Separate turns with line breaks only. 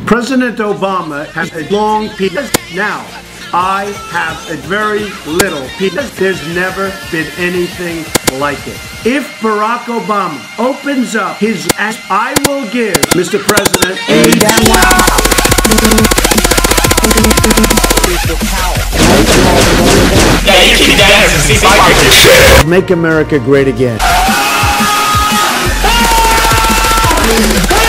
President Obama has a long penis. Now, I have a very little penis. There's never been anything like it. If Barack Obama opens up his ass, I will give Mr. President a damn Make America great again.